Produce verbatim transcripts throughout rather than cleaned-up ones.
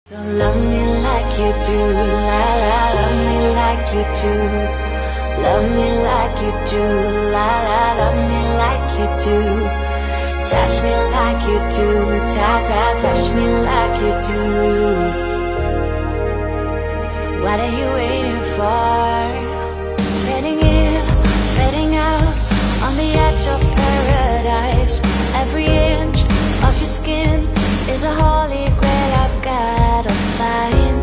So love me like you do, la la, love me like you do. Love me like you do, la la, love me like you do. Touch me like you do, ta ta, touch me like you do. What are you waiting for? Fading in, fading out, on the edge of paradise. Every inch of your skin is a holy grail I've gotta find.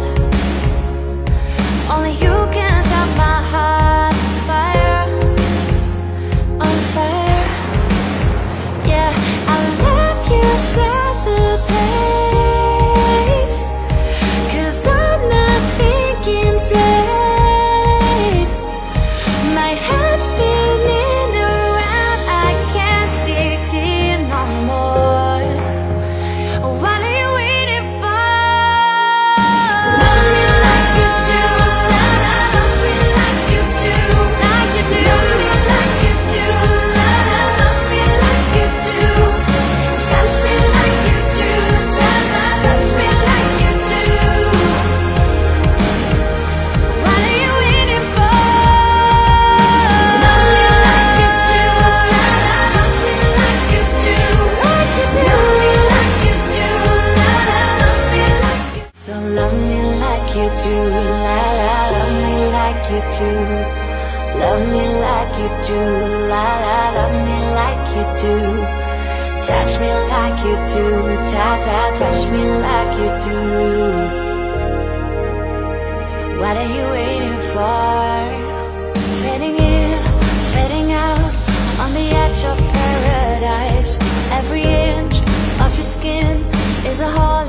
Only you can set my heart on fire, on fire. Yeah, I'll let you set the pace, 'cause I'm not thinking straight. My head's spinning around, I can't see clear no more. What are you waiting for? Love me like you do, la la, love me like you do, like you do. Love me like you do, la la, love me like you do. Touch me like you do, ta ta, touch me like you do. What are you waiting for? Love me like you do, la la, love me like you do, like you do. Love me like you do, la la, love me like you. So love me like you do, la la, love me like you do. Love me like you do, la la, love me like you do. Touch me like you do, ta ta, touch me like you do. What are you waiting for? Fading in, fading out, on the edge of paradise. Every inch of your skin is a heart